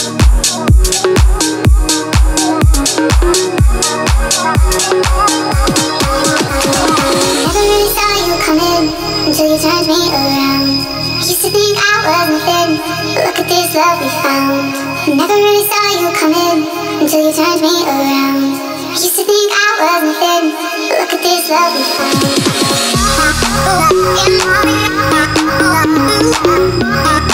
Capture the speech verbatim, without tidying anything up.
Until you turned me around. I used to think I was nothing, but look at this love we found. Never really saw you coming until you turned me around. I used to think I was nothing, but look at this love we found.